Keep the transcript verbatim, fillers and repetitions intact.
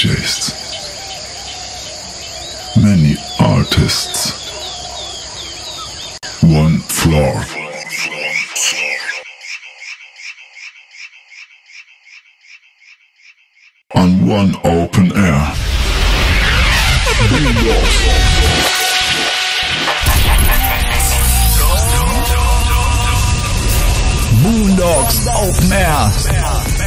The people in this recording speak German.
Js, many artists, one floor. On one open air. Boondocks Open Air.